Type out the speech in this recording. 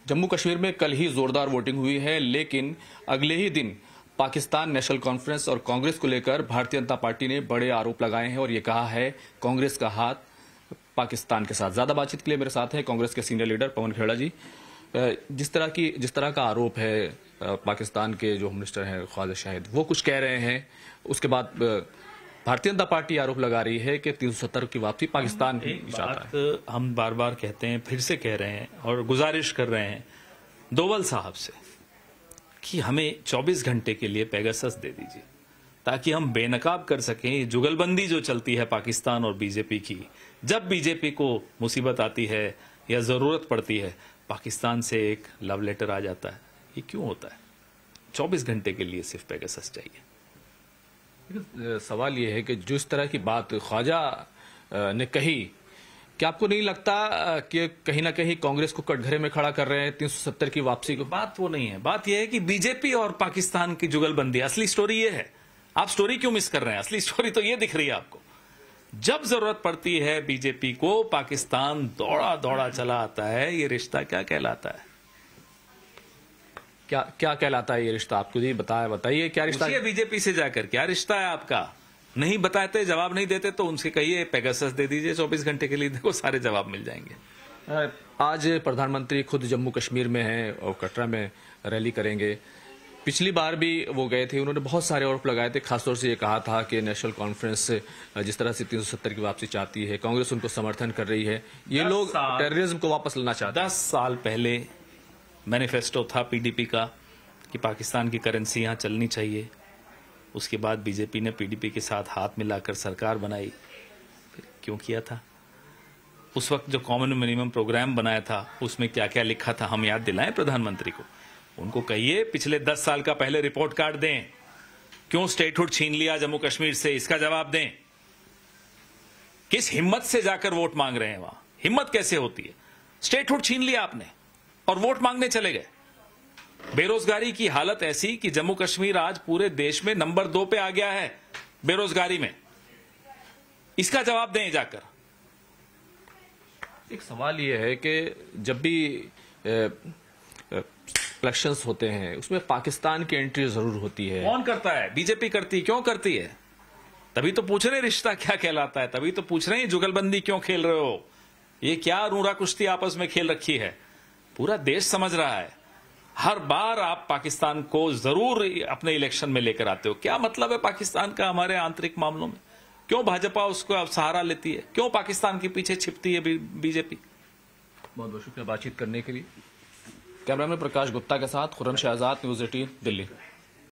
जम्मू कश्मीर में कल ही जोरदार वोटिंग हुई है, लेकिन अगले ही दिन पाकिस्तान नेशनल कॉन्फ्रेंस और कांग्रेस को लेकर भारतीय जनता पार्टी ने बड़े आरोप लगाए हैं और ये कहा है कांग्रेस का हाथ पाकिस्तान के साथ। ज्यादा बातचीत के लिए मेरे साथ है कांग्रेस के सीनियर लीडर पवन खेड़ा जी। जिस तरह का आरोप है पाकिस्तान के जो होम मिनिस्टर हैं ख्वाजा शाहिद, वो कुछ कह रहे हैं, उसके बाद भारतीय जनता पार्टी आरोप लगा रही है कि 370 की वापसी पाकिस्तान की बात हम बार बार कहते हैं, फिर से कह रहे हैं और गुजारिश कर रहे हैं दोवल साहब से कि हमें 24 घंटे के लिए पेगासस दे दीजिए ताकि हम बेनकाब कर सकें जुगलबंदी जो चलती है पाकिस्तान और बीजेपी की। जब बीजेपी को मुसीबत आती है या जरूरत पड़ती है, पाकिस्तान से एक लव लेटर आ जाता है। ये क्यों होता है? 24 घंटे के लिए सिर्फ पेगासस चाहिए। सवाल यह है कि जिस तरह की बात ख्वाजा ने कही, क्या आपको नहीं लगता कि कहीं ना कहीं कांग्रेस को कटघरे में खड़ा कर रहे हैं 370 की वापसी को? बात वो नहीं है, बात यह है कि बीजेपी और पाकिस्तान की जुगलबंदी, असली स्टोरी ये है। आप स्टोरी क्यों मिस कर रहे हैं? असली स्टोरी तो ये दिख रही है आपको। जब जरूरत पड़ती है बीजेपी को, पाकिस्तान दौड़ा दौड़ा चला आता है। ये रिश्ता क्या कहलाता है? क्या कहलाता है ये रिश्ता? आपको जी बताइए क्या रिश्ता है? बीजेपी से जाकर क्या रिश्ता है आपका? नहीं बताते, जवाब नहीं देते तो उनसे कहिए पेगासस दे दीजिए 24 घंटे के लिए, देखो सारे जवाब मिल जाएंगे। आज प्रधानमंत्री खुद जम्मू कश्मीर में हैं और कटरा में रैली करेंगे। पिछली बार भी वो गए थे, उन्होंने बहुत सारे आरोप लगाए थे। खासतौर से ये कहा था कि नेशनल कॉन्फ्रेंस जिस तरह से 370 की वापसी चाहती है, कांग्रेस उनको समर्थन कर रही है, ये लोग टेररिज्म को वापस लाना चाहते हैं। 10 साल पहले मैनिफेस्टो था पीडीपी का कि पाकिस्तान की करेंसी यहां चलनी चाहिए। उसके बाद बीजेपी ने पीडीपी के साथ हाथ मिलाकर सरकार बनाई। फिर क्यों किया था? उस वक्त जो कॉमन मिनिमम प्रोग्राम बनाया था उसमें क्या क्या लिखा था, हम याद दिलाएं प्रधानमंत्री को। उनको कहिए पिछले 10 साल का पहले रिपोर्ट कार्ड दें। क्यों स्टेटहुड छीन लिया जम्मू कश्मीर से, इसका जवाब दें। किस हिम्मत से जाकर वोट मांग रहे हैं वहां? हिम्मत कैसे होती है? स्टेटहुड छीन लिया आपने और वोट मांगने चले गए। बेरोजगारी की हालत ऐसी कि जम्मू कश्मीर आज पूरे देश में नंबर 2 पे आ गया है बेरोजगारी में। इसका जवाब दें जाकर। एक सवाल यह है कि जब भी इलेक्शंस होते हैं उसमें पाकिस्तान की एंट्री जरूर होती है। कौन करता है? बीजेपी करती है। क्यों करती है? तभी तो पूछ रहे रिश्ता क्या कहलाता है, तभी तो पूछ रहे हैं जुगलबंदी क्यों खेल रहे हो। ये क्या रूरा कुश्ती आपस में खेल रखी है? पूरा देश समझ रहा है। हर बार आप पाकिस्तान को जरूर अपने इलेक्शन में लेकर आते हो। क्या मतलब है पाकिस्तान का हमारे आंतरिक मामलों में? क्यों भाजपा उसको अब सहारा लेती है? क्यों पाकिस्तान के पीछे छिपती है बीजेपी? बहुत बहुत शुक्रिया बातचीत करने के लिए। कैमरामैन प्रकाश गुप्ता के साथ खुर्रम शहजाद, न्यूज़ 18 दिल्ली।